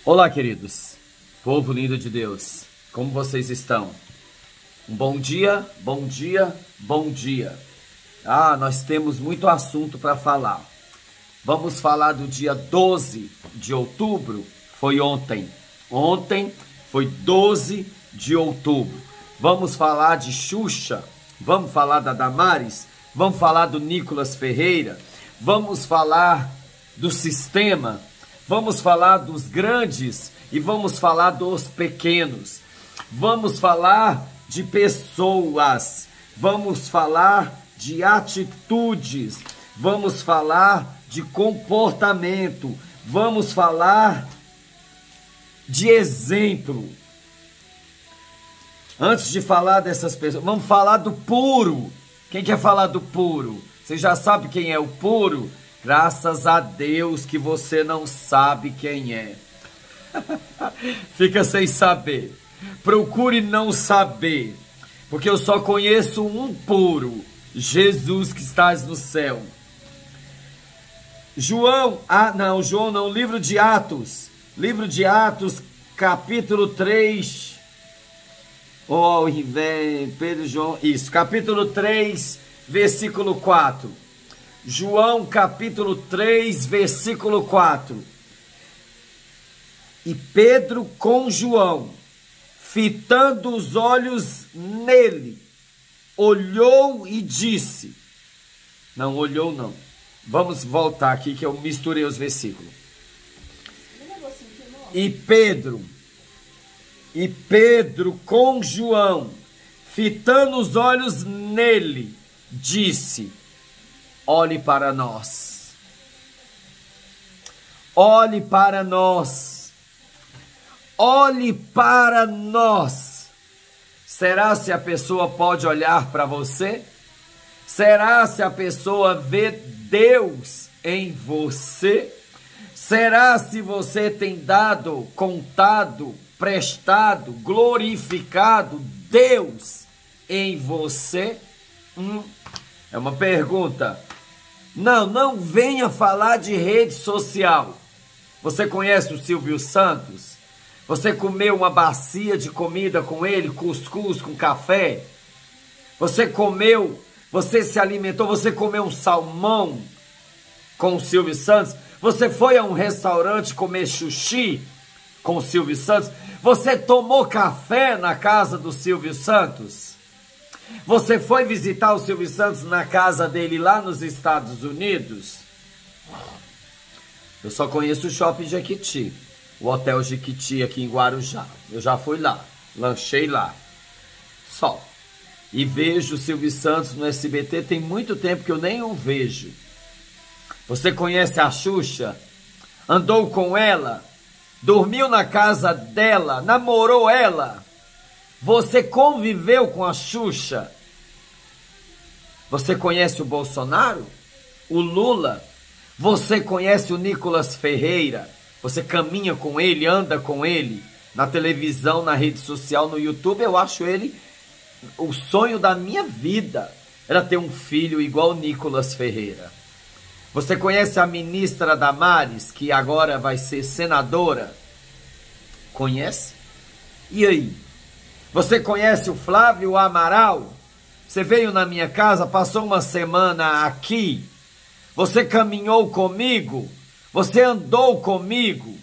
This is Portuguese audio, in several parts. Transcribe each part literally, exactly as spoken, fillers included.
Olá, queridos, povo lindo de Deus, como vocês estão? Um bom dia, bom dia, bom dia. Ah, nós temos muito assunto para falar. Vamos falar do dia doze de outubro, foi ontem. Ontem foi doze de outubro. Vamos falar de Xuxa, vamos falar da Damares, vamos falar do Nicolas Ferreira, vamos falar do sistema, vamos falar dos grandes e vamos falar dos pequenos. Vamos falar de pessoas, vamos falar de atitudes, vamos falar de comportamento, vamos falar de exemplo. Antes de falar dessas pessoas, vamos falar do puro. Quem quer falar do puro? Você já sabe quem é o puro? Graças a Deus que você não sabe quem é. Fica sem saber. Procure não saber. Porque eu só conheço um puro. Jesus que estás no céu. João, ah não, João não, livro de Atos. Livro de Atos, capítulo três. Oh, vem, Pedro, João, isso, capítulo três, versículo quatro. João capítulo três, versículo quatro. E Pedro com João, fitando os olhos nele, olhou e disse... Não, olhou não. Vamos voltar aqui que eu misturei os versículos. E Pedro, e Pedro com João, fitando os olhos nele, disse... Olhe para nós. Olhe para nós. Olhe para nós. Será se a pessoa pode olhar para você? Será se a pessoa vê Deus em você? Será se você tem dado, contado, prestado, glorificado Deus em você? Hum, é uma pergunta. Não, não venha falar de rede social. Você conhece o Silvio Santos? Você comeu uma bacia de comida com ele, cuscuz com café? Você comeu, você se alimentou, você comeu um salmão com o Silvio Santos? Você foi a um restaurante comer sushi com o Silvio Santos? Você tomou café na casa do Silvio Santos? Você foi visitar o Silvio Santos na casa dele lá nos Estados Unidos? Eu só conheço o Shopping Jequiti, o Hotel Jequiti aqui em Guarujá. Eu já fui lá, lanchei lá. Só. E vejo o Silvio Santos no S B T, tem muito tempo que eu nem o vejo. Você conhece a Xuxa? Andou com ela? Dormiu na casa dela? Namorou ela? Você conviveu com a Xuxa? Você conhece o Bolsonaro? O Lula? Você conhece o Nicolas Ferreira? Você caminha com ele, anda com ele? Na televisão, na rede social, no YouTube, eu acho ele o sonho da minha vida. Era ter um filho igual o Nicolas Ferreira. Você conhece a ministra Damares, que agora vai ser senadora? Conhece? E aí? Você conhece o Flávio Amaral? Você veio na minha casa, passou uma semana aqui. Você caminhou comigo? Você andou comigo?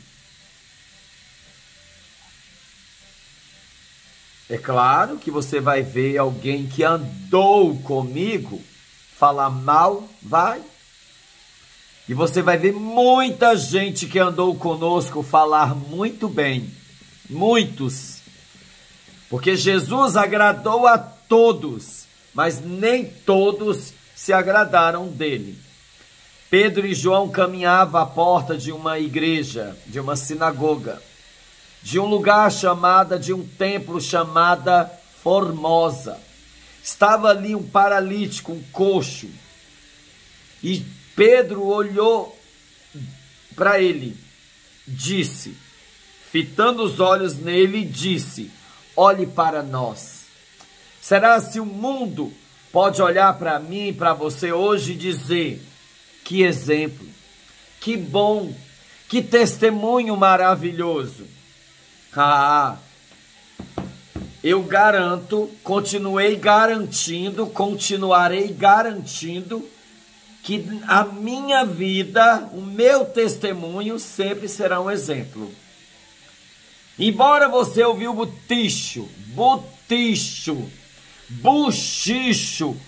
É claro que você vai ver alguém que andou comigo falar mal, vai. E você vai ver muita gente que andou conosco falar muito bem. Muitos. Porque Jesus agradou a todos, mas nem todos se agradaram dele. Pedro e João caminhavam à porta de uma igreja, de uma sinagoga, de um lugar chamada, de um templo chamada Formosa. Estava ali um paralítico, um coxo. E Pedro olhou para ele, disse, fitando os olhos nele, disse: olhe para nós. Será se o mundo pode olhar para mim e para você hoje e dizer: que exemplo, que bom, Que testemunho maravilhoso. Ah, eu garanto, continuei garantindo, continuarei garantindo que a minha vida, o meu testemunho sempre será um exemplo. Embora você ouviu buticho, buticho, buchicho,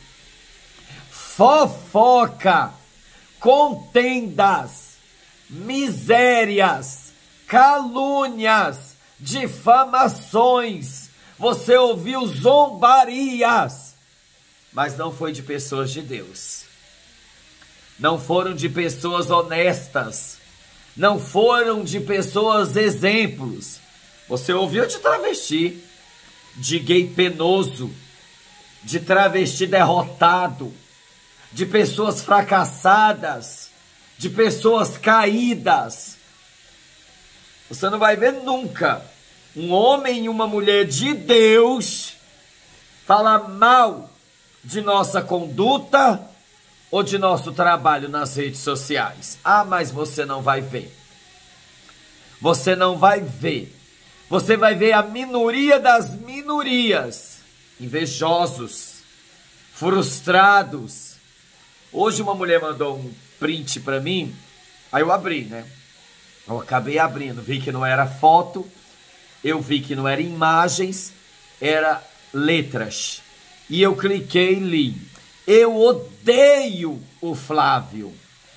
fofoca, contendas, misérias, calúnias, difamações, você ouviu zombarias, mas não foi de pessoas de Deus. Não foram de pessoas honestas. Não foram de pessoas exemplos. Você ouviu de travesti, de gay penoso, de travesti derrotado, de pessoas fracassadas, de pessoas caídas. Você não vai ver nunca um homem e uma mulher de Deus falar mal de nossa conduta ou de nosso trabalho nas redes sociais. Ah, mas você não vai ver. Você não vai ver. Você vai ver a minoria das minorias. Invejosos, frustrados. Hoje uma mulher mandou um print para mim, aí eu abri, né? Eu acabei abrindo, vi que não era foto, eu vi que não era imagens, era letras. E eu cliquei e li. Eu odeio o Flávio.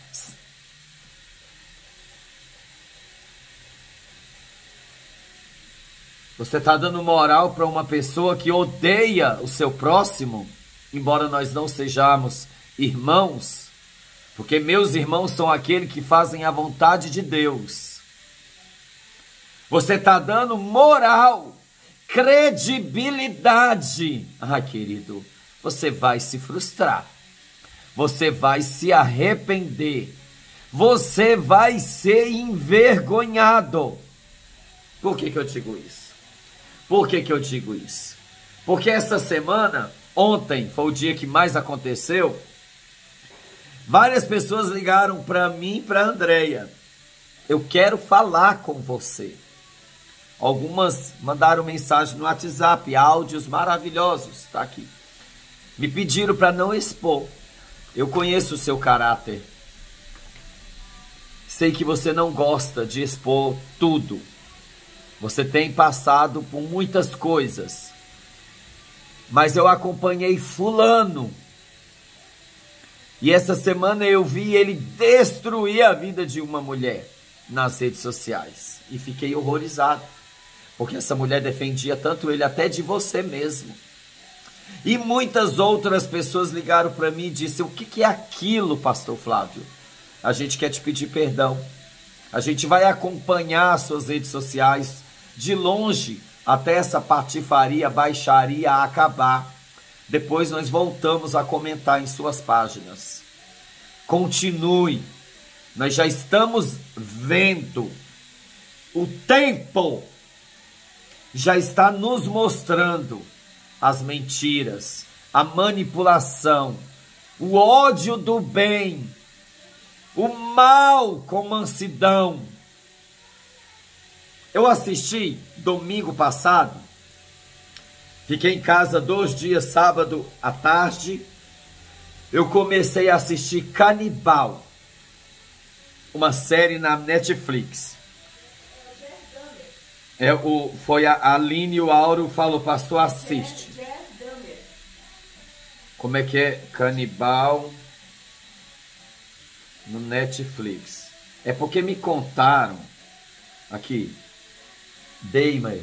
Você está dando moral para uma pessoa que odeia o seu próximo, embora nós não sejamos irmãos, porque meus irmãos são aqueles que fazem a vontade de Deus. Você está dando moral, credibilidade. Ah, querido, você vai se frustrar. Você vai se arrepender. Você vai ser envergonhado. Por que que eu digo isso? Por que que eu digo isso? Porque essa semana, ontem, foi o dia que mais aconteceu, várias pessoas ligaram para mim e para a Andréia. Eu quero falar com você. Algumas mandaram mensagem no WhatsApp, áudios maravilhosos, tá aqui. Me pediram para não expor. Eu conheço o seu caráter. Sei que você não gosta de expor tudo. Você tem passado por muitas coisas. Mas eu acompanhei fulano. E essa semana eu vi ele destruir a vida de uma mulher nas redes sociais. E fiquei horrorizado. Porque essa mulher defendia tanto ele até de você mesmo. E muitas outras pessoas ligaram para mim e disseram: o que que é aquilo, pastor Flávio? A gente quer te pedir perdão. A gente vai acompanhar as suas redes sociais de longe até essa patifaria, baixaria acabar. Depois nós voltamos a comentar em suas páginas. Continue. Nós já estamos vendo. O tempo já está nos mostrando as mentiras, a manipulação, o ódio do bem, o mal com mansidão. Eu assisti domingo passado, fiquei em casa dois dias, sábado à tarde, eu comecei a assistir Canibal, uma série na Netflix. É, o, foi a Aline e o Auro falou: pastor, assiste. Como é que é? Canibal no Netflix. É porque me contaram aqui. Deimer.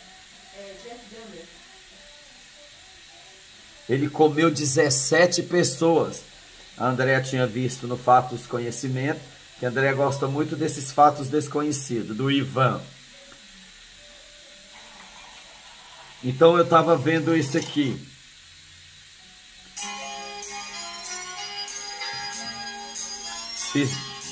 Ele comeu dezessete pessoas. A Andréa tinha visto no Fatos Conhecimento, que a Andréa gosta muito desses fatos desconhecidos, do Ivan. Então eu estava vendo isso aqui. Fiz...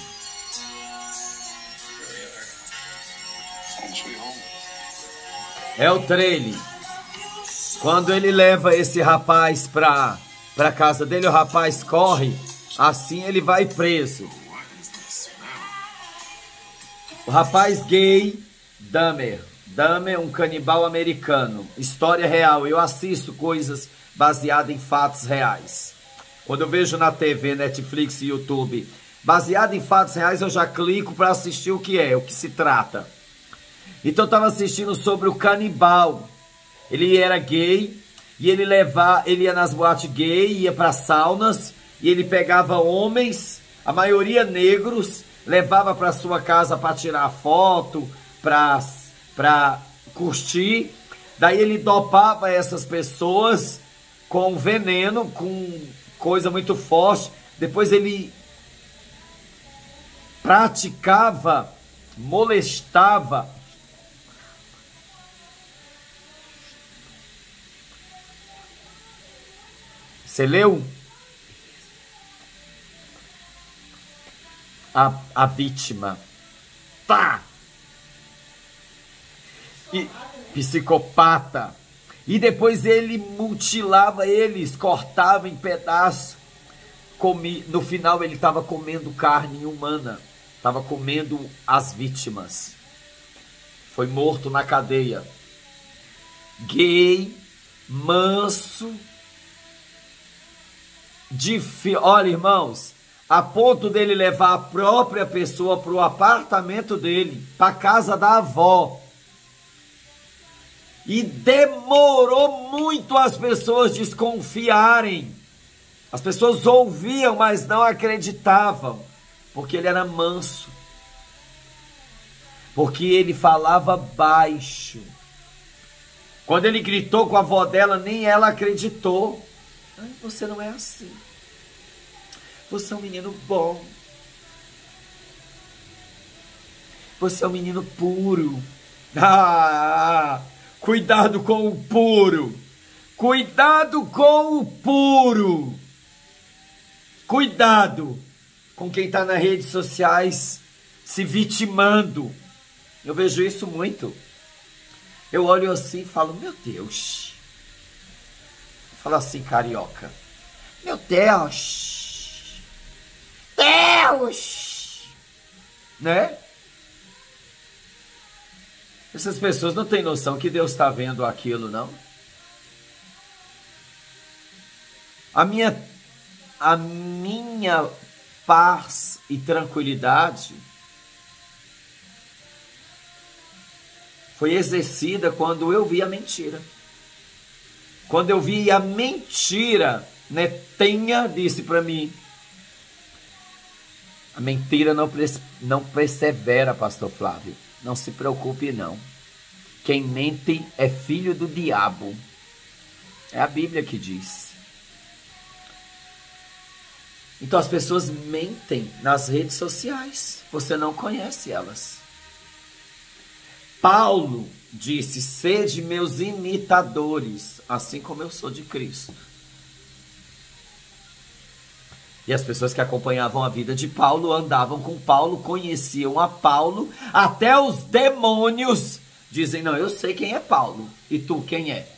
É o trailer. Quando ele leva esse rapaz para para casa dele, o rapaz corre, assim ele vai preso. O rapaz gay, Dahmer. Dahmer, um canibal americano. História real. Eu assisto coisas baseadas em fatos reais. Quando eu vejo na T V, Netflix e YouTube, baseado em fatos reais, eu já clico para assistir o que é, o que se trata. Então eu estava assistindo sobre o canibal. Ele era gay e ele, levava, ele ia nas boates gay, ia para saunas e ele pegava homens, a maioria negros, levava para sua casa para tirar foto, para para curtir. Daí ele dopava essas pessoas com veneno, com coisa muito forte. Depois ele praticava, molestava. Você leu? A, a vítima. Tá! E, psicopata. E depois ele mutilava eles, cortava em pedaços. Comi, no final ele estava comendo carne humana. Estava comendo as vítimas. Foi morto na cadeia. Gay, manso. Difí- Olha, irmãos, a ponto dele levar a própria pessoa para o apartamento dele, para a casa da avó. E demorou muito as pessoas desconfiarem. As pessoas ouviam, mas não acreditavam, porque ele era manso. Porque ele falava baixo. Quando ele gritou com a avó dela, nem ela acreditou. Ai, você não é assim. Você é um menino bom. Você é um menino puro. Ah, cuidado com o puro. Cuidado com o puro. Cuidado com quem está nas redes sociais se vitimando. Eu vejo isso muito. Eu olho assim e falo, meu Deus. Fala assim, carioca. Meu Deus. Deus. Né? Essas pessoas não têm noção que Deus está vendo aquilo, não. A minha, a minha paz e tranquilidade foi exercida quando eu vi a mentira. Quando eu vi a mentira, Netinha disse para mim, a mentira não, não persevera, pastor Flávio. Não se preocupe, não. Quem mente é filho do diabo. É a Bíblia que diz. Então as pessoas mentem nas redes sociais. Você não conhece elas. Paulo disse, sede meus imitadores, assim como eu sou de Cristo. E as pessoas que acompanhavam a vida de Paulo, andavam com Paulo, conheciam a Paulo, até os demônios dizem, não, eu sei quem é Paulo, e tu quem é?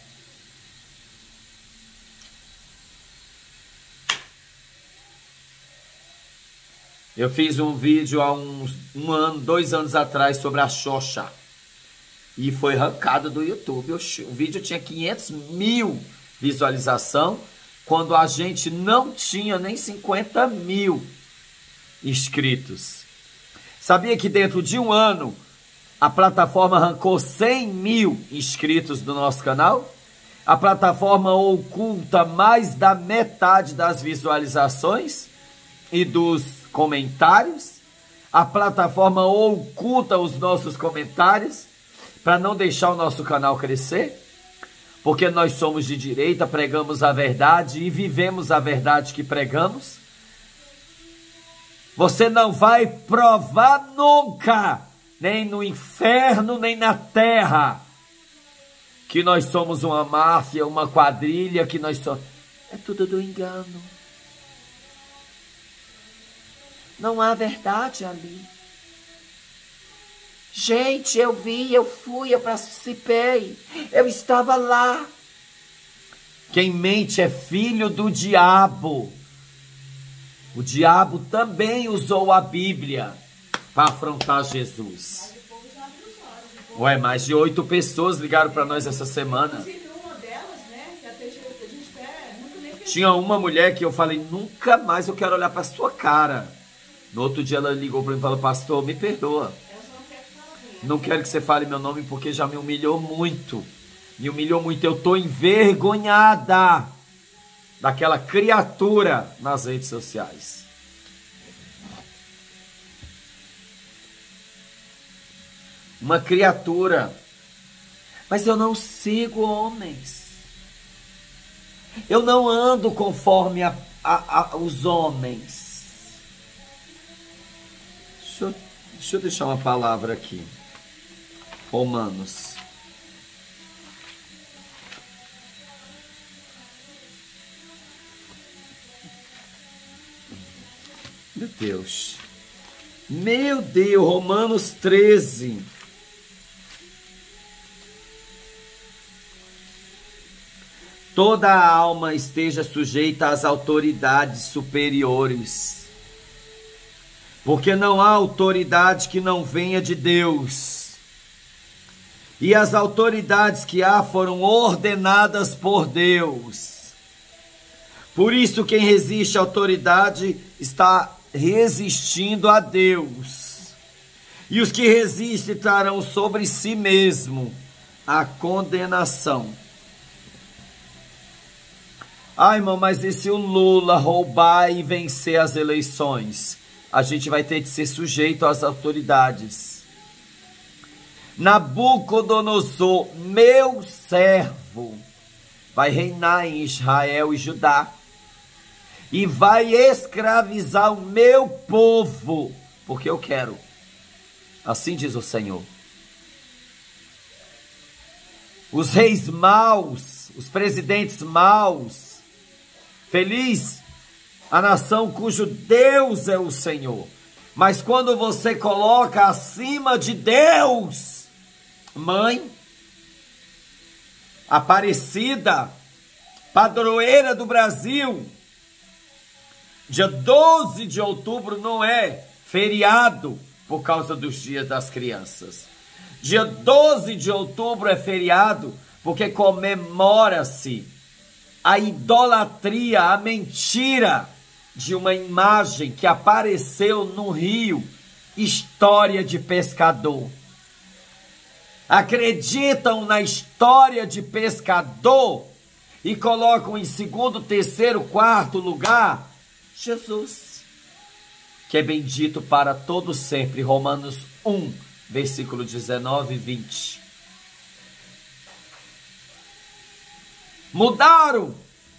Eu fiz um vídeo há uns, um ano, dois anos atrás sobre a Xoxa. E foi arrancado do YouTube. O, o vídeo tinha quinhentos mil visualizações, quando a gente não tinha nem cinquenta mil inscritos. Sabia que dentro de um ano, a plataforma arrancou cem mil inscritos do nosso canal? A plataforma oculta mais da metade das visualizações e dos comentários. A plataforma oculta os nossos comentários para não deixar o nosso canal crescer, porque nós somos de direita, pregamos a verdade e vivemos a verdade que pregamos. Você não vai provar nunca, nem no inferno, nem na terra, que nós somos uma máfia, uma quadrilha, que nós somos... É tudo do engano. Não há verdade ali. Gente, eu vi, eu fui, eu participei, eu estava lá. Quem mente é filho do diabo. O diabo também usou a Bíblia para afrontar Jesus. Ué, mais de oito pessoas ligaram para nós essa semana. Tinha uma mulher que eu falei, nunca mais eu quero olhar para sua cara. No outro dia ela ligou para mim e falou, pastor, me perdoa. Não quero que você fale meu nome porque já me humilhou muito. Me humilhou muito. Eu tô envergonhada daquela criatura nas redes sociais. Uma criatura. Mas eu não sigo homens. Eu não ando conforme a, a, a, os homens. Deixa eu, deixa eu deixar uma palavra aqui. Romanos. Meu Deus. Meu Deus, Romanos treze. Toda a alma esteja sujeita às autoridades superiores, porque não há autoridade que não venha de Deus, e as autoridades que há foram ordenadas por Deus. Por isso, quem resiste à autoridade está resistindo a Deus, e os que resistem trarão sobre si mesmo a condenação. Ah, irmão, mas e se o Lula roubar e vencer as eleições? A gente vai ter que ser sujeito às autoridades. Nabucodonosor, meu servo, vai reinar em Israel e Judá. E vai escravizar o meu povo, porque eu quero. Assim diz o Senhor. Os reis maus, os presidentes maus, feliz a nação cujo Deus é o Senhor. Mas quando você coloca acima de Deus, mãe, Aparecida, padroeira do Brasil, dia doze de outubro não é feriado por causa dos dias das crianças. Dia doze de outubro é feriado porque comemora-se a idolatria, a mentira de uma imagem que apareceu no rio, história de pescador. Acreditam na história de pescador e colocam em segundo, terceiro, quarto lugar Jesus, que é bendito para todo sempre. Romanos um, versículo dezenove e vinte. Mudaram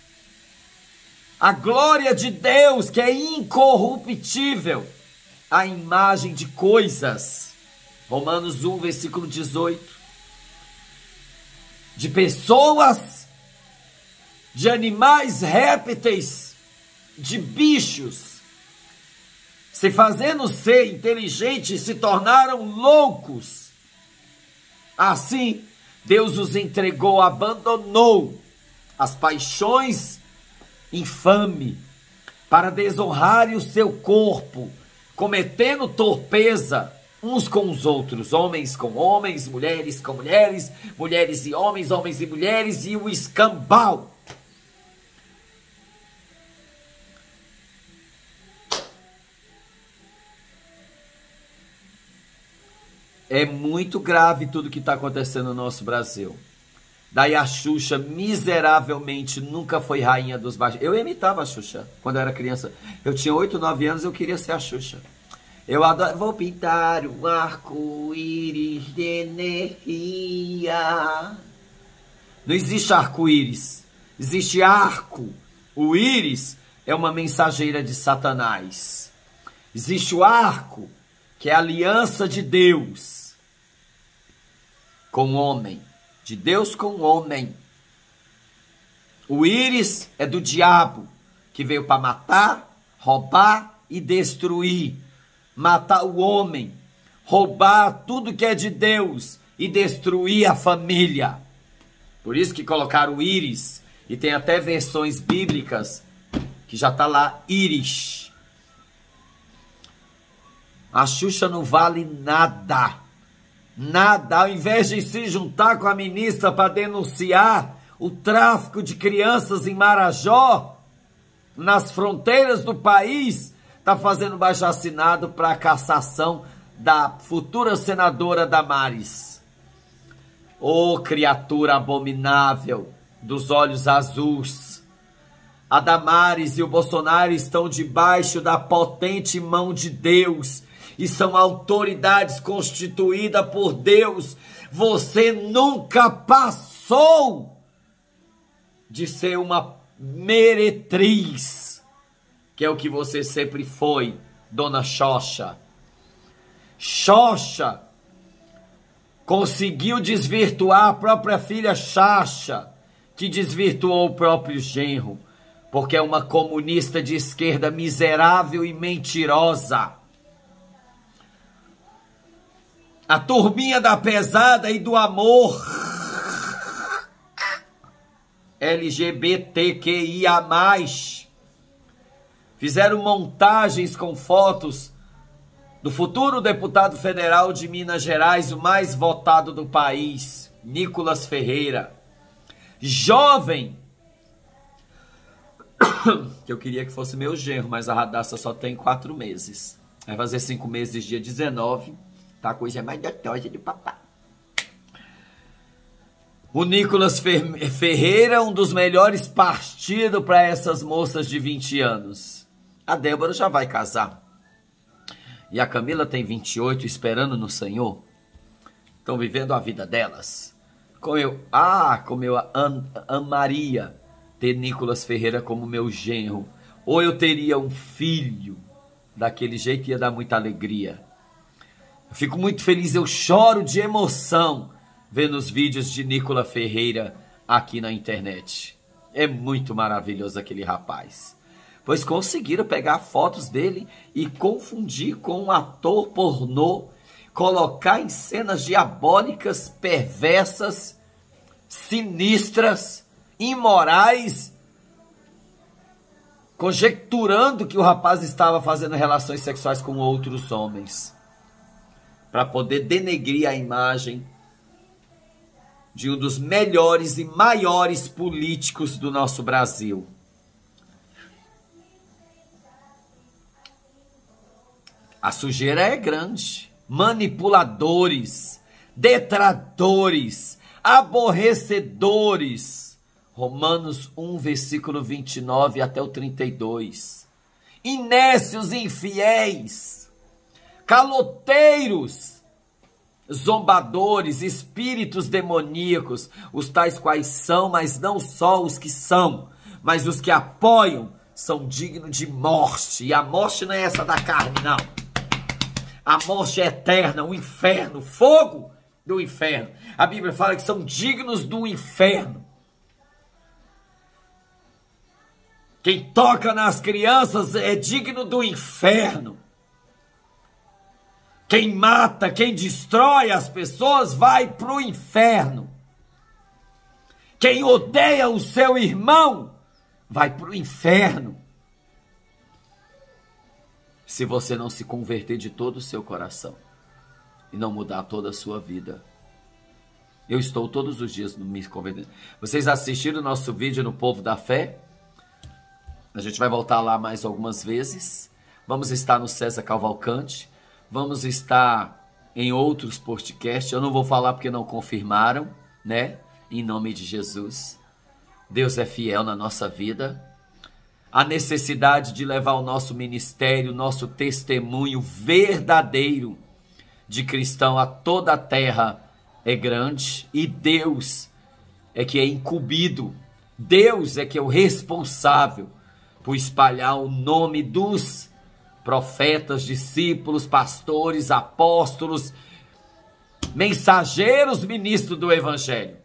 a glória de Deus, que é incorruptível, a imagem de coisas. Romanos um, versículo dezoito. De pessoas, de animais, répteis, de bichos, se fazendo ser inteligentes, se tornaram loucos. Assim, Deus os entregou, abandonou as paixões infame para desonrarem o seu corpo, cometendo torpeza uns com os outros, homens com homens, mulheres com mulheres, mulheres e homens, homens e mulheres, e o escambau. É muito grave tudo que está acontecendo no nosso Brasil. Daí a Xuxa, miseravelmente, nunca foi rainha dos baixos. Eu imitava a Xuxa quando eu era criança. Eu tinha oito, nove anos, eu queria ser a Xuxa. Eu adoro... Vou pintar um arco-íris de energia. Não existe arco-íris. Existe arco. O íris é uma mensageira de Satanás. Existe o arco, que é a aliança de Deus com o homem. De Deus com o homem. O íris é do diabo, que veio para matar, roubar e destruir. Matar o homem, roubar tudo que é de Deus e destruir a família. Por isso que colocaram o íris, e tem até versões bíblicas que já está lá íris. A Xuxa não vale nada. Nada. Ao invés de se juntar com a ministra para denunciar o tráfico de crianças em Marajó, nas fronteiras do país, está fazendo baixo-assinado para a cassação da futura senadora Damares. Ô criatura abominável dos olhos azuis. A Damares e o Bolsonaro estão debaixo da potente mão de Deus e são autoridades constituídas por Deus. Você nunca passou de ser uma meretriz, que é o que você sempre foi, dona Xoxa. Xoxa conseguiu desvirtuar a própria filha Xaxa, que desvirtuou o próprio genro, porque é uma comunista de esquerda miserável e mentirosa. A turminha da pesada e do amor L G B T Q I A mais, fizeram montagens com fotos do futuro deputado federal de Minas Gerais, o mais votado do país, Nicolas Ferreira. Jovem, que eu queria que fosse meu genro, mas a Radassa só tem quatro meses. Vai fazer cinco meses dia dezenove, tá? A coisa é mais gostosa de papai. O Nicolas Ferreira, um dos melhores partidos para essas moças de vinte anos. A Débora já vai casar. E a Camila tem vinte e oito, esperando no Senhor. Estão vivendo a vida delas. Como eu, ah, como eu am, amaria ter Nicolas Ferreira como meu genro. Ou eu teria um filho daquele jeito, ia dar muita alegria. Eu fico muito feliz, eu choro de emoção vendo os vídeos de Nicolas Ferreira aqui na internet. É muito maravilhoso aquele rapaz. Pois conseguiram pegar fotos dele e confundir com um ator pornô, colocar em cenas diabólicas, perversas, sinistras, imorais, conjecturando que o rapaz estava fazendo relações sexuais com outros homens, para poder denegrir a imagem de um dos melhores e maiores políticos do nosso Brasil. A sujeira é grande. Manipuladores, detratores, aborrecedores. Romanos um, versículo vinte e nove até o trinta e dois. Inécios infiéis, caloteiros, zombadores, espíritos demoníacos, os tais quais são, mas não só os que são, mas os que apoiam, são dignos de morte. E a morte não é essa da carne, não. A morte é eterna, o inferno, fogo do inferno. A Bíblia fala que são dignos do inferno. Quem toca nas crianças é digno do inferno. Quem mata, quem destrói as pessoas vai para o inferno. Quem odeia o seu irmão vai para o inferno. Se você não se converter de todo o seu coração e não mudar toda a sua vida. Eu estou todos os dias me convertendo. Vocês assistiram o nosso vídeo no Povo da Fé? A gente vai voltar lá mais algumas vezes. Vamos estar no César Cavalcante. Vamos estar em outros podcasts. Eu não vou falar porque não confirmaram, né? Em nome de Jesus. Deus é fiel na nossa vida. A necessidade de levar o nosso ministério, o nosso testemunho verdadeiro de cristão a toda a terra é grande. E Deus é que é incumbido. Deus é que é o responsável por espalhar o nome dos profetas, discípulos, pastores, apóstolos, mensageiros, ministros do Evangelho.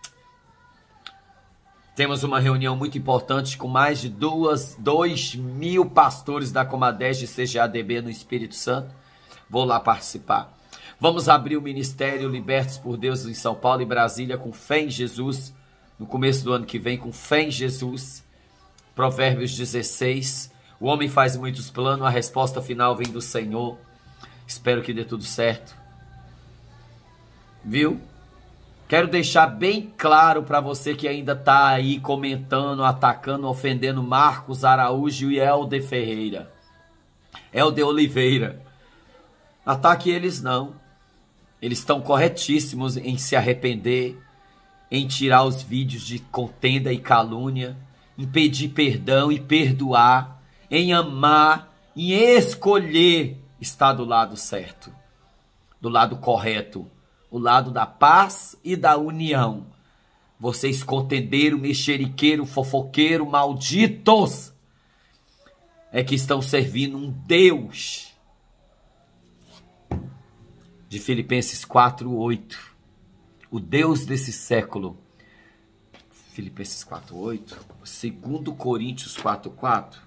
Temos uma reunião muito importante com mais de duas, dois mil pastores da Comadés de C G A D B no Espírito Santo. Vou lá participar. Vamos abrir o Ministério Libertos por Deus em São Paulo e Brasília com fé em Jesus. No começo do ano que vem, com fé em Jesus. Provérbios dezesseis. O homem faz muitos planos, a resposta final vem do Senhor. Espero que dê tudo certo. Viu? Quero deixar bem claro para você que ainda tá aí comentando, atacando, ofendendo Marcos Araújo e Helder Ferreira. Helder Oliveira. Ataque eles não. Eles estão corretíssimos em se arrepender, em tirar os vídeos de contenda e calúnia, em pedir perdão e perdoar, em amar, em escolher estar do lado certo, do lado correto, o lado da paz e da união. Vocês contendeiro, mexeriqueiro, fofoqueiro, malditos, é que estão servindo um Deus. De Filipenses quatro, oito. O Deus desse século. Filipenses quatro, oito. Segundo Coríntios quatro, quatro.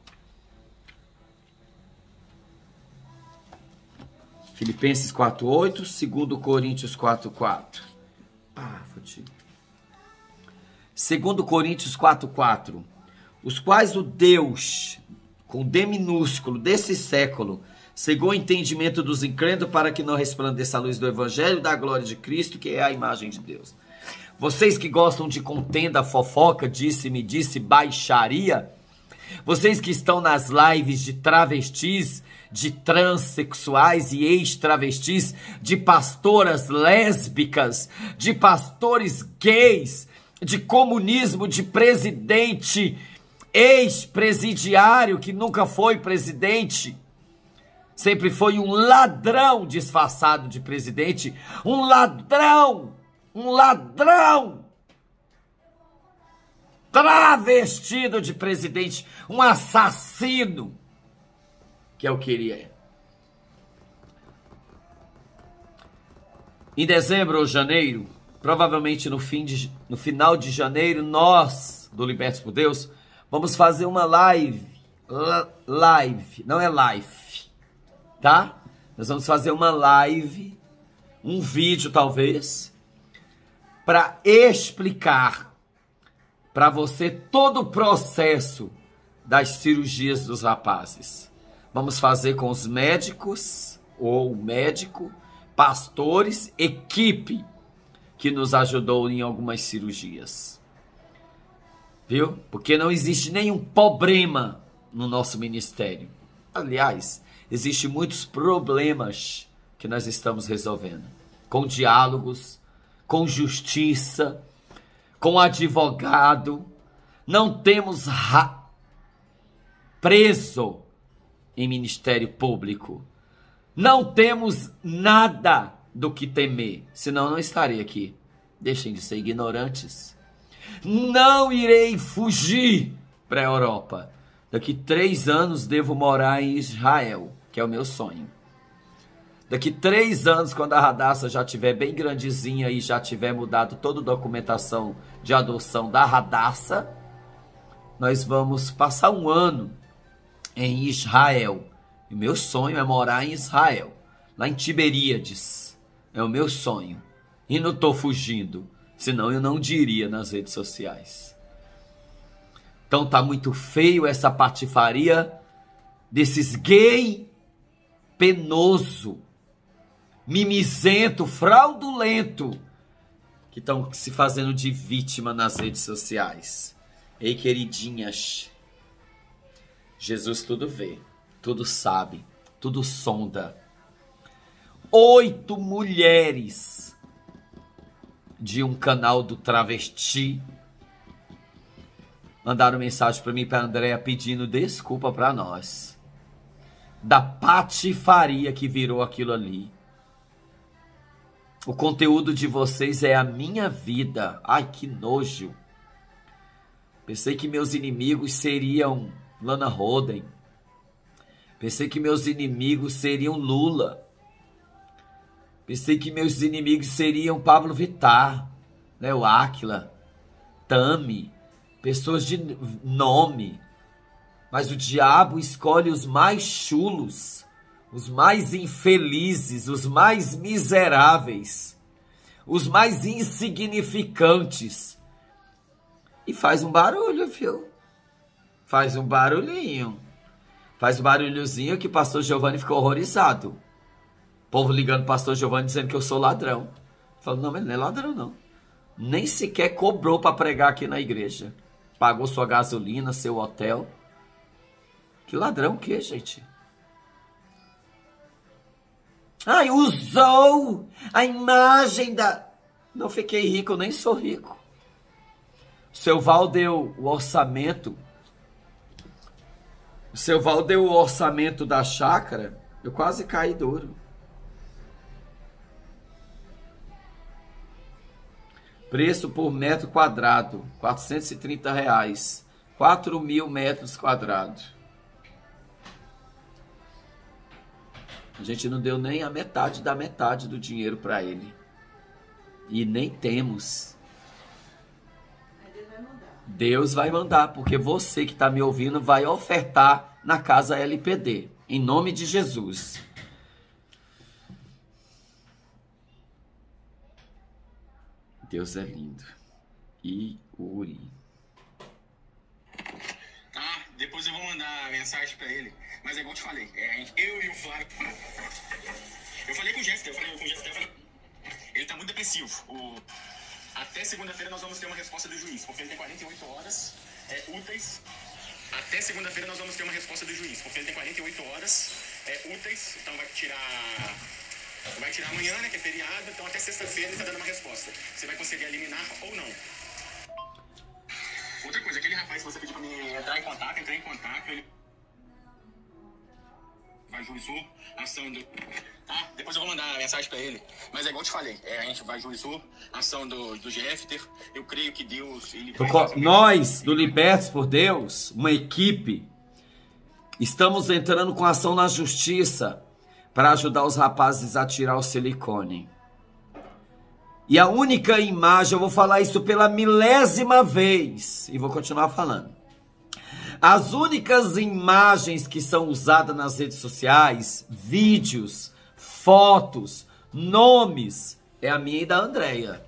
Filipenses quatro, oito. Segundo Coríntios quatro, quatro. Ah, fodido. Segundo Coríntios quatro, quatro. Os quais o Deus, com D minúsculo, desse século, cegou o entendimento dos incrédulos para que não resplandeça a luz do evangelho da glória de Cristo, que é a imagem de Deus. Vocês que gostam de contenda, fofoca, disse-me, disse, baixaria. Vocês que estão nas lives de travestis, de transexuais e ex-travestis, de pastoras lésbicas, de pastores gays, de comunismo, de presidente, ex-presidiário que nunca foi presidente, sempre foi um ladrão disfarçado de presidente, um ladrão, um ladrão travestido de presidente, um assassino, que é o que ele é. Em dezembro ou janeiro, provavelmente no, fim de, no final de janeiro, nós, do Libertos por Deus, vamos fazer uma live, live, não é live, tá? Nós vamos fazer uma live, um vídeo talvez, para explicar para você todo o processo das cirurgias dos rapazes. Vamos fazer com os médicos, ou médico, pastores, equipe que nos ajudou em algumas cirurgias. Viu? Porque não existe nenhum problema no nosso ministério. Aliás, existem muitos problemas que nós estamos resolvendo. Com diálogos, com justiça, com advogado. Não temos ra... preso em ministério público. Não temos nada do que temer. Senão não estarei aqui. Deixem de ser ignorantes. Não irei fugir para a Europa. Daqui três anos devo morar em Israel, que é o meu sonho. Daqui três anos, quando a Radassa já estiver bem grandezinha e já tiver mudado toda a documentação de adoção da Radassa, nós vamos passar um ano em Israel. E o meu sonho é morar em Israel, lá em Tiberíades. É o meu sonho. E não estou fugindo, senão eu não diria nas redes sociais. Então tá muito feio essa patifaria desses gay penoso, mimizento, fraudulento, que estão se fazendo de vítima nas redes sociais. Ei, queridinhas, Jesus tudo vê, tudo sabe, tudo sonda. Oito mulheres de um canal do travesti mandaram mensagem para mim, para a Andréia, pedindo desculpa para nós da patifaria que virou aquilo ali. O conteúdo de vocês é a minha vida. Ai, que nojo. Pensei que meus inimigos seriam Lana Rhoden. Pensei que meus inimigos seriam Lula. Pensei que meus inimigos seriam Pablo Vittar, Léo Áquila, Tami, pessoas de nome. Mas o diabo escolhe os mais chulos, os mais infelizes, os mais miseráveis, os mais insignificantes. E faz um barulho, viu? Faz um barulhinho. Faz um barulhozinho que o pastor Giovanni ficou horrorizado. povo ligando pro pastor Giovanni dizendo que eu sou ladrão. Falando, não, mas não é ladrão não. Nem sequer cobrou para pregar aqui na igreja. Pagou sua gasolina, seu hotel. Que ladrão o quê, gente? Ai, usou a imagem da... Não fiquei rico, eu nem sou rico. O seu Val deu o orçamento. O seu Val deu o orçamento da chácara. Eu quase caí duro. Preço por metro quadrado, quatrocentos e trinta reais. quatro mil metros quadrados. A gente não deu nem a metade da metade do dinheiro para ele. E nem temos. Deus vai mandar, porque você que está me ouvindo vai ofertar na casa L P D. Em nome de Jesus. Deus é lindo. E Uri. Tá, depois eu vou mandar mensagem pra ele. Mas é igual eu te falei, é, eu e o Flávio. Eu falei com o Jéssica, eu falei com o Jéssica, eu falei, ele tá muito depressivo. O, até segunda-feira nós vamos ter uma resposta do juiz, porque ele tem quarenta e oito horas é, úteis. Até segunda-feira nós vamos ter uma resposta do juiz, porque ele tem quarenta e oito horas é, úteis, então vai tirar. Vai tirar amanhã, né, que é feriado, então até sexta-feira ele tá dando uma resposta. Você vai conseguir eliminar ou não. Outra coisa, aquele rapaz que você pediu pra mim entrar em contato, entrei em contato, ele... Vai juizou, ação do... Tá? Depois eu vou mandar mensagem pra ele. Mas é igual eu te falei, é, a gente vai juizou, ação do, do G F, eu creio que Deus... Ele vai Nós, do Libertos por Deus, uma equipe, estamos entrando com ação na justiça para ajudar os rapazes a tirar o silicone. E a única imagem, eu vou falar isso pela milésima vez, e vou continuar falando. As únicas imagens que são usadas nas redes sociais, vídeos, fotos, nomes, é a minha e da Andréia.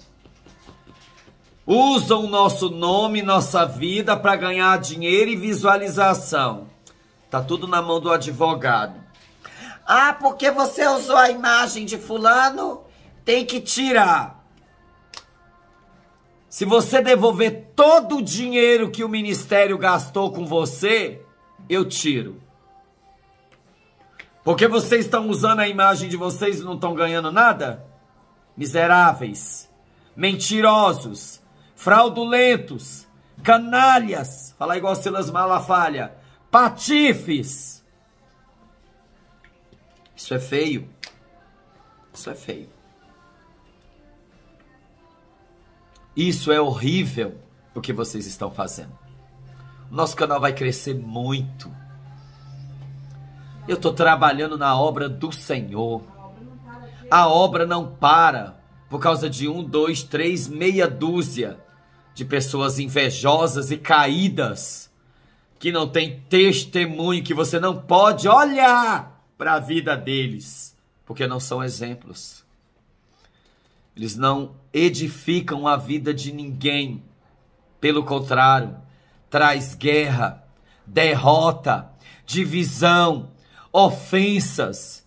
Usam nosso nome, nossa vida para ganhar dinheiro e visualização. Tá tudo na mão do advogado. Ah, porque você usou a imagem de fulano, tem que tirar. Se você devolver todo o dinheiro que o ministério gastou com você, eu tiro. Porque vocês estão usando a imagem de vocês e não estão ganhando nada? Miseráveis, mentirosos, fraudulentos, canalhas, fala igual Silas Malafaia, patifes. Isso é feio. Isso é feio. Isso é horrível o que vocês estão fazendo. O nosso canal vai crescer muito. Eu estou trabalhando na obra do Senhor. A obra não para por causa de um, dois, três, meia dúzia de pessoas invejosas e caídas que não tem testemunho, que você não pode olhar para a vida deles, porque não são exemplos. Eles não edificam a vida de ninguém. Pelo contrário, traz guerra, derrota, divisão, ofensas.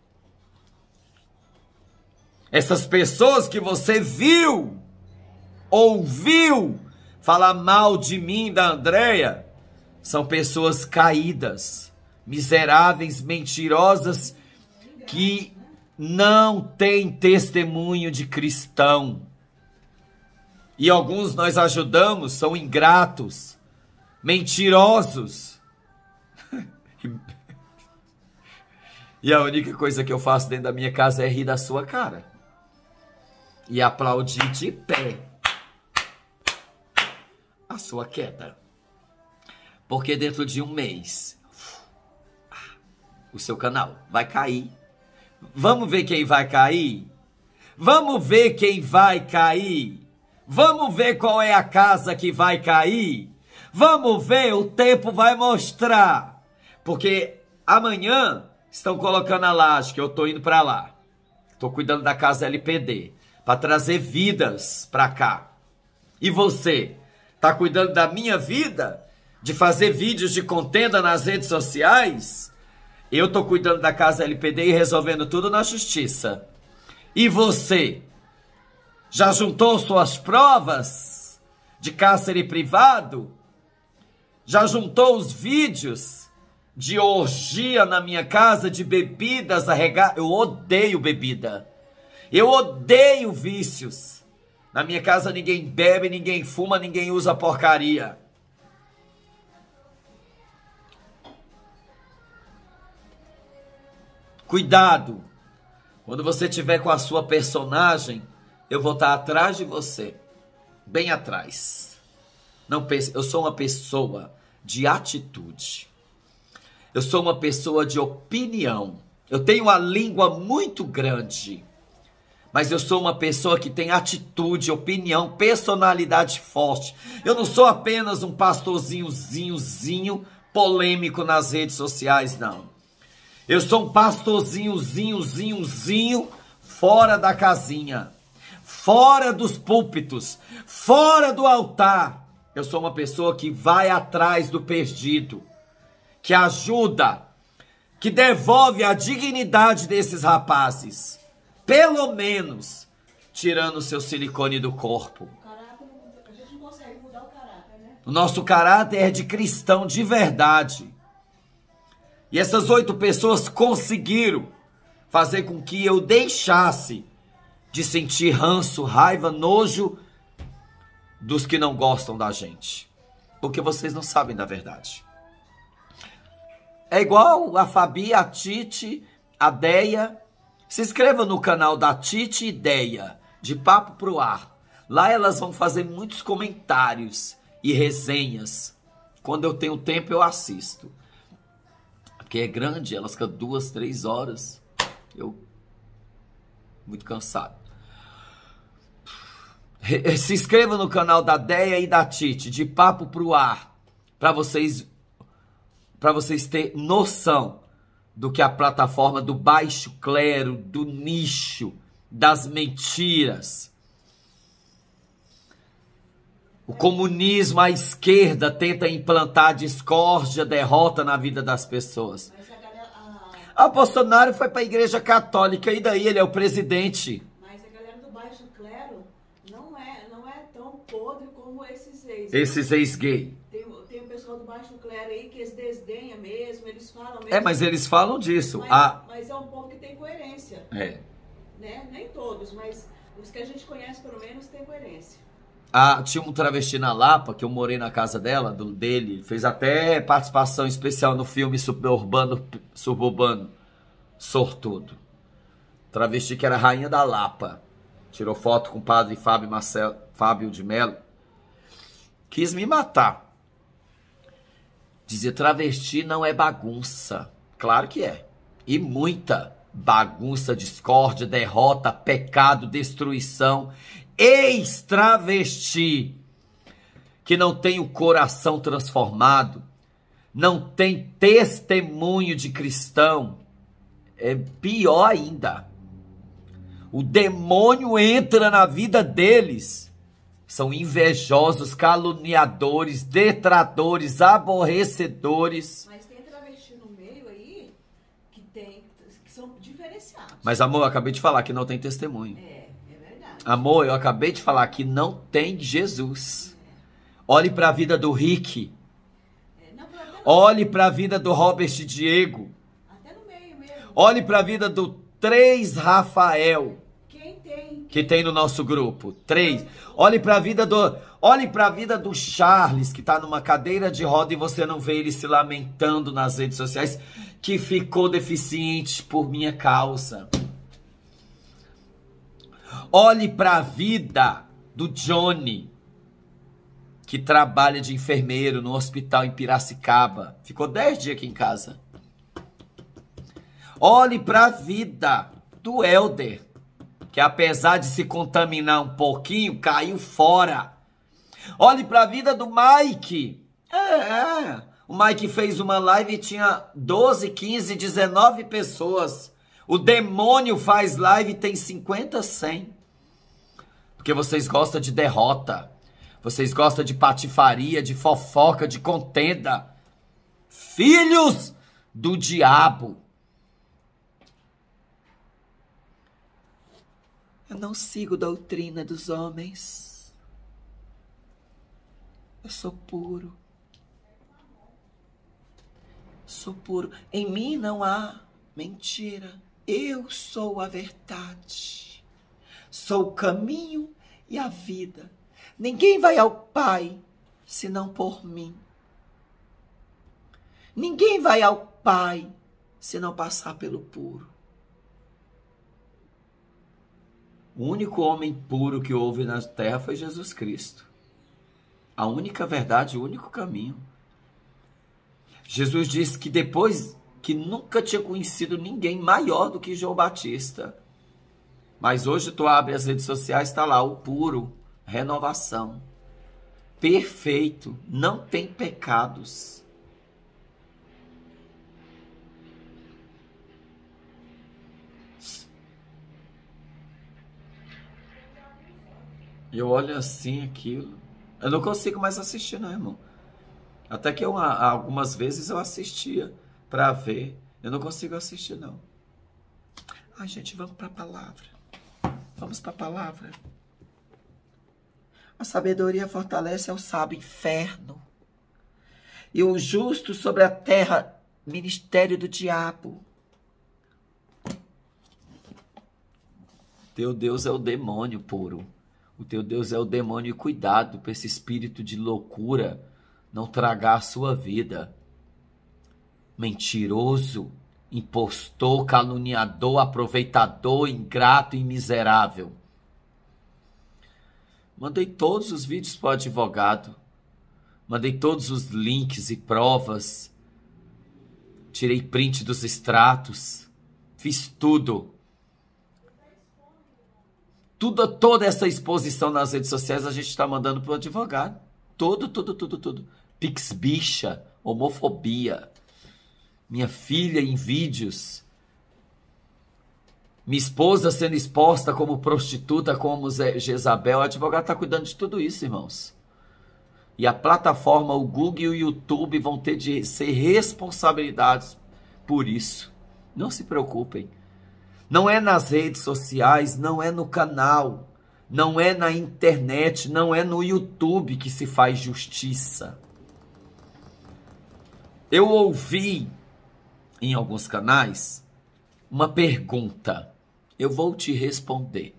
Essas pessoas que você viu, ouviu falar mal de mim, da Andréia, são pessoas caídas, miseráveis, mentirosas, que não têm testemunho de cristão. E alguns nós ajudamos, são ingratos, mentirosos. E a única coisa que eu faço dentro da minha casa é rir da sua cara. E aplaudir de pé a sua queda. Porque dentro de um mês, o seu canal vai cair. Vamos ver quem vai cair? Vamos ver quem vai cair? Vamos ver qual é a casa que vai cair? Vamos ver, o tempo vai mostrar. Porque amanhã estão colocando a laje, que eu estou indo para lá. Estou cuidando da casa L P D, para trazer vidas para cá. E você, está cuidando da minha vida? De fazer vídeos de contenda nas redes sociais? Eu tô cuidando da casa L P D e resolvendo tudo na justiça. E você? Já juntou suas provas de cárcere privado? Já juntou os vídeos de orgia na minha casa, de bebidas a regar? Eu odeio bebida. Eu odeio vícios. Na minha casa ninguém bebe, ninguém fuma, ninguém usa porcaria. Cuidado. Quando você estiver com a sua personagem, eu vou estar atrás de você. Bem atrás. Não pense, eu sou uma pessoa de atitude. Eu sou uma pessoa de opinião. Eu tenho uma língua muito grande. Mas eu sou uma pessoa que tem atitude, opinião, personalidade forte. Eu não sou apenas um pastorzinhozinhozinho polêmico nas redes sociais, não. Eu sou um pastorzinhozinhozinhozinho fora da casinha. Fora dos púlpitos. Fora do altar. Eu sou uma pessoa que vai atrás do perdido. Que ajuda. Que devolve a dignidade desses rapazes. Pelo menos, tirando o seu silicone do corpo. A gente não consegue mudar o caráter, né? O nosso caráter é de cristão de verdade. E essas oito pessoas conseguiram fazer com que eu deixasse de sentir ranço, raiva, nojo dos que não gostam da gente. Porque vocês não sabem da verdade. É igual a Fabi, a Titi, a Deia. Se inscreva no canal da Titi e Deia, de Papo Pro Ar. Lá elas vão fazer muitos comentários e resenhas. Quando eu tenho tempo, eu assisto. Porque é grande, elas ficam duas, três horas. Eu, muito cansado. Se inscreva no canal da Deia e da Titi, de Papo Pro Ar. Para vocês, para vocês terem noção do que a plataforma do baixo clero, do nicho, das mentiras. O comunismo, a esquerda, tenta implantar discórdia, derrota na vida das pessoas. Mas a galera, a... Ah, Bolsonaro foi para a igreja católica e daí ele é o presidente. Mas a galera do baixo clero não é, não é tão podre como esses ex. Esses ex-gay. Tem, tem o pessoal do baixo clero aí que eles desdenham mesmo, eles falam mesmo. É, mas eles falam disso. Mas, Ah, mas é um povo que tem coerência. é. Né? Nem todos, mas os que a gente conhece pelo menos têm coerência. Ah, tinha um travesti na Lapa, que eu morei na casa dela, do, dele. Fez até participação especial no filme Suburbano, Suburbano Sortudo. Travesti que era rainha da Lapa. Tirou foto com o padre Fábio, Marcelo, Fábio de Mello. Quis me matar. Dizia, travesti não é bagunça. Claro que é. E muita bagunça, discórdia, derrota, pecado, destruição. Ex-travesti que não tem o coração transformado, não tem testemunho de cristão, é pior ainda. O demônio entra na vida deles. São invejosos, caluniadores, detratores, aborrecedores. Mas tem travesti no meio aí que, tem, que são diferenciados. Mas, amor, eu acabei de falar que não tem testemunho. É, é verdade. Amor, eu acabei de falar que não tem Jesus. Olhe para a vida do Rick. É, não, até no, Olhe para a vida do Robert Diego. até no meio mesmo. Olhe para a vida do três Rafael Quem tem? que tem no nosso grupo. Três. Olhe para a vida do, olhe para a vida do Charles que está numa cadeira de roda e você não vê ele se lamentando nas redes sociais que ficou deficiente por minha causa. Olhe para a vida do Johnny, que trabalha de enfermeiro no hospital em Piracicaba. Ficou dez dias aqui em casa. Olhe para a vida do Helder, que apesar de se contaminar um pouquinho, caiu fora. Olhe para a vida do Mike. É, é. O Mike fez uma live e tinha doze, quinze, dezenove pessoas. O demônio faz live e tem cinquenta, cem. Porque vocês gostam de derrota. Vocês gostam de patifaria, de fofoca, de contenda. Filhos do diabo. Eu não sigo doutrina dos homens. Eu sou puro. Sou puro. Em mim não há mentira. Eu sou a verdade. Sou o caminho e a vida. Ninguém vai ao Pai senão por mim. Ninguém vai ao Pai se não passar pelo puro. O único homem puro que houve na terra foi Jesus Cristo. A única verdade, o único caminho. Jesus disse que depois que nunca tinha conhecido ninguém maior do que João Batista. Mas hoje tu abre as redes sociais, está lá o puro, renovação. Perfeito, não tem pecados. Eu olho assim aquilo. Eu não consigo mais assistir, não, irmão. Até que eu, algumas vezes eu assistia para ver. Eu não consigo assistir, não. Ai, gente, vamos para a palavra. Vamos para a palavra. A sabedoria fortalece ao sábio, inferno. E o justo sobre a terra, ministério do diabo. Teu Deus é o demônio puro. O teu Deus é o demônio, e cuidado para esse espírito de loucura não tragar a sua vida. Mentiroso, impostor, caluniador, aproveitador, ingrato e miserável. Mandei todos os vídeos para o advogado. Mandei todos os links e provas. Tirei print dos extratos. Fiz tudo. Tudo, toda essa exposição nas redes sociais a gente está mandando para o advogado. Tudo, tudo, tudo, tudo. Pixbicha, homofobia. Minha filha em vídeos. Minha esposa sendo exposta como prostituta, como Jezabel. O advogado está cuidando de tudo isso, irmãos. E a plataforma, o Google e o YouTube vão ter de ser responsabilizados por isso. Não se preocupem. Não é nas redes sociais, não é no canal, não é na internet, não é no YouTube que se faz justiça. Eu ouvi em alguns canais uma pergunta. Eu vou te responder.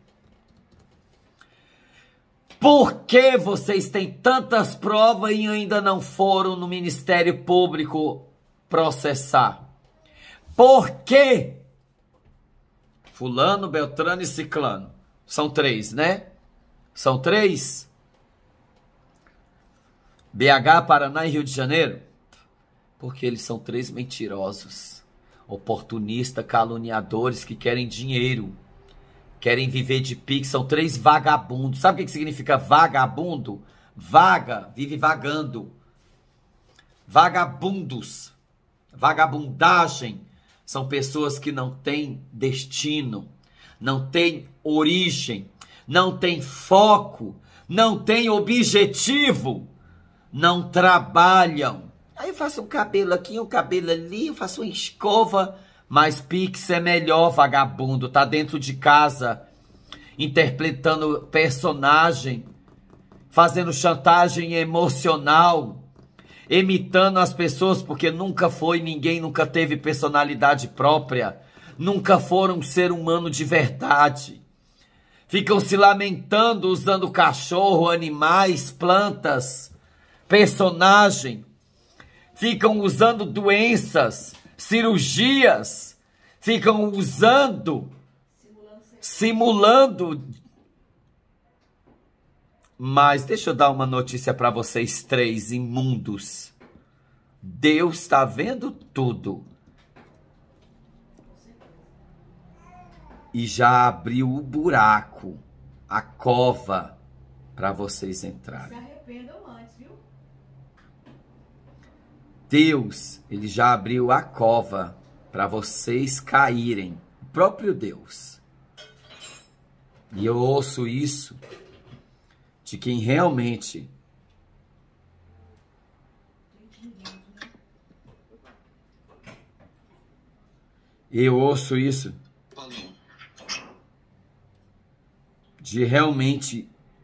Por que vocês têm tantas provas e ainda não foram no Ministério Público processar? Por quê? Fulano, Beltrano e Ciclano. São três, né? São três? B H, Paraná e Rio de Janeiro? Porque eles são três mentirosos. Oportunistas, caluniadores que querem dinheiro. Querem viver de pix. São três vagabundos. Sabe o que significa vagabundo? Vaga, vive vagando. Vagabundos. Vagabundagem. São pessoas que não têm destino, não têm origem, não têm foco, não têm objetivo, não trabalham. Aí eu faço um cabelo aqui, um cabelo ali, eu faço uma escova, mas Pix é melhor, vagabundo. Tá dentro de casa, interpretando personagem, fazendo chantagem emocional, imitando as pessoas, porque nunca foi ninguém, nunca teve personalidade própria, nunca foram um ser humano de verdade. Ficam se lamentando usando cachorro, animais, plantas, personagem. Ficam usando doenças, cirurgias. Ficam usando, simulando. Mas deixa eu dar uma notícia para vocês três imundos. Deus está vendo tudo. E já abriu o buraco, a cova, para vocês entrarem. Se arrependam antes, viu? Deus, ele já abriu a cova para vocês caírem. O próprio Deus. E eu ouço isso de quem realmente Eu ouço isso. Paulinho. De realmente...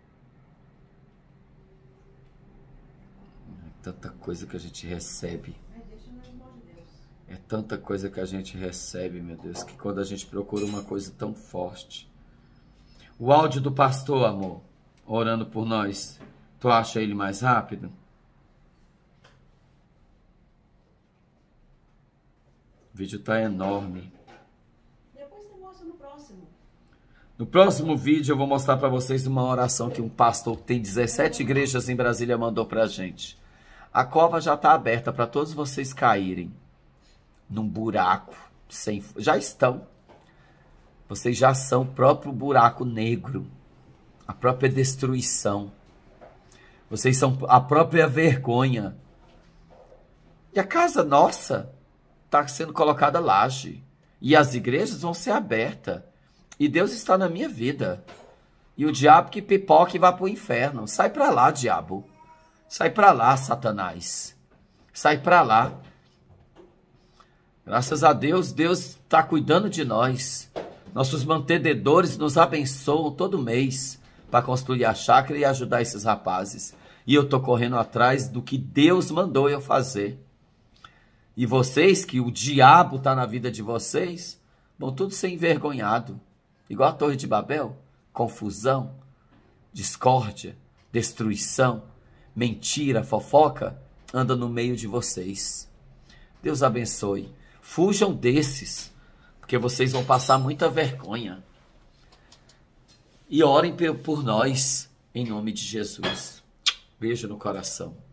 É tanta coisa que a gente recebe. É tanta coisa que a gente recebe, meu Deus, que quando a gente procura uma coisa tão forte. O áudio do pastor, amor, orando por nós, tu acha ele mais rápido? O vídeo tá enorme. Depois você mostra no próximo. No próximo vídeo eu vou mostrar para vocês uma oração que um pastor que tem dezessete igrejas em Brasília mandou pra gente. A cova já tá aberta para todos vocês caírem num buraco sem... Já estão. Vocês já são o próprio buraco negro. A própria destruição. Vocês são a própria vergonha. E a casa nossa está sendo colocada laje. E as igrejas vão ser abertas. E Deus está na minha vida. E o diabo que pipoca e vá para o inferno. Sai para lá, diabo. Sai para lá, Satanás. Sai para lá. Graças a Deus, Deus está cuidando de nós. Nossos mantenedores nos abençoam todo mês para construir a chácara e ajudar esses rapazes. E eu estou correndo atrás do que Deus mandou eu fazer. E vocês, que o diabo está na vida de vocês, vão tudo ser envergonhado. Igual a Torre de Babel. Confusão, discórdia, destruição, mentira, fofoca, anda no meio de vocês. Deus abençoe. Fujam desses, porque vocês vão passar muita vergonha. E orem por nós, em nome de Jesus. Beijo no coração.